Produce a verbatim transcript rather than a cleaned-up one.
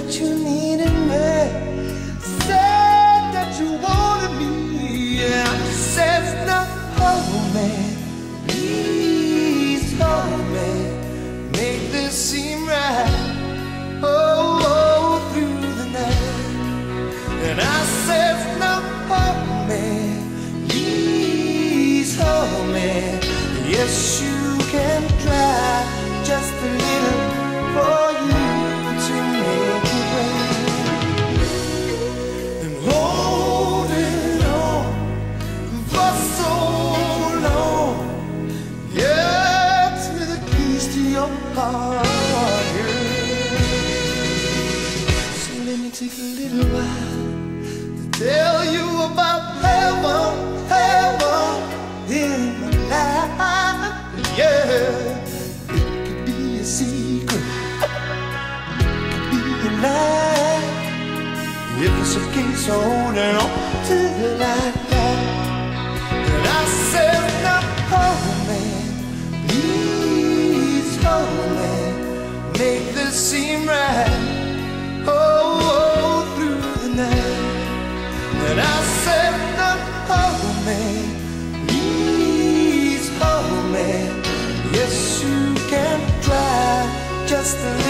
that you needed me, said that you wanted me. Yeah, says no, hold me, please hold me, make this seem right. Oh, oh, through the night. And I said no, hold me, please hold me. Yes, you can try just a little for you to make it right. And holding on for so long, yeah, to the keys to your heart, yeah. So let me take a little while to tell you about heaven, heaven in my life, yeah. Secret, could be a lie. If it's a case of holding on to the light, and I said, now hold me, please hold me, make this seem right. Oh, oh, through the night. And I said, now hold me, please hold me. Yes, you can try just a